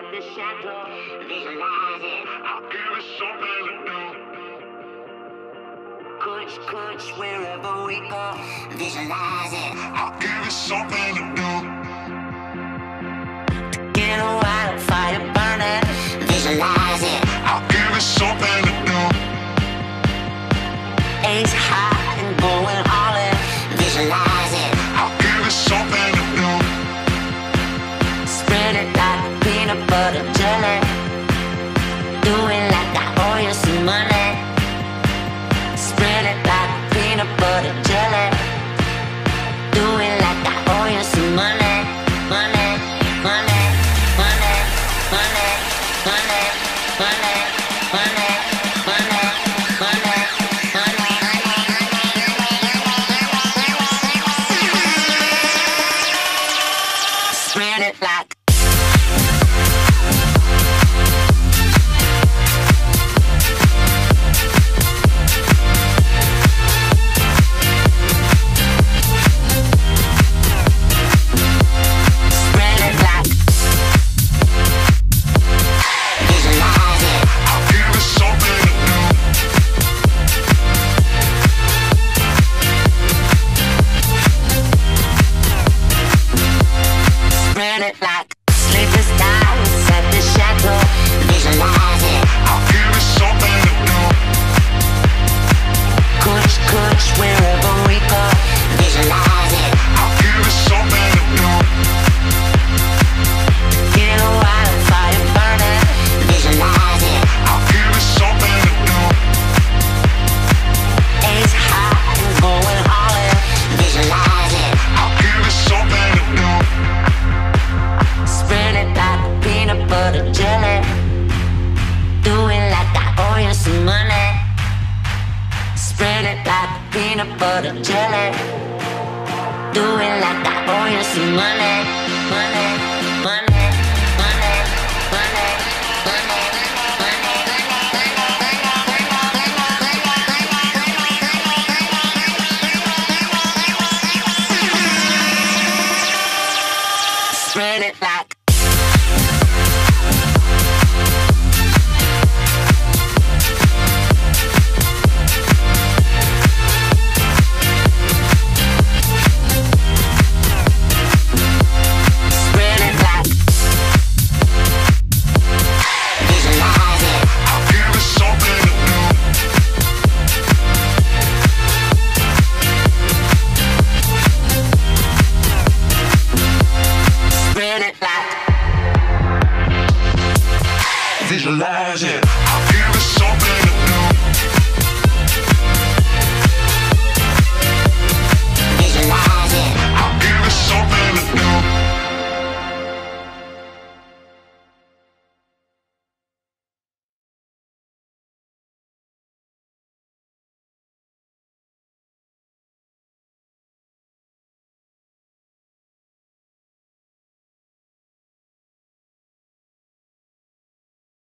the shadow, visualize it. I'll give it something to do. Coach, wherever we go, visualize it. I'll give it something to do. To get a wildfire burning, visualize it. I'll give it something to do. Ace high and going all in, visualize it. I'll give it something to do. Spread it like peanut butter jelly. Do it like I owe you some money. Spread it like peanut butter jelly. Do it like I owe you some money. Money, money, money, money, money, money, money, money, money, money. Spread it like butter jelly. Do it like I owe you some money. Money, money, money, money, money, money. Spread it like visualize it.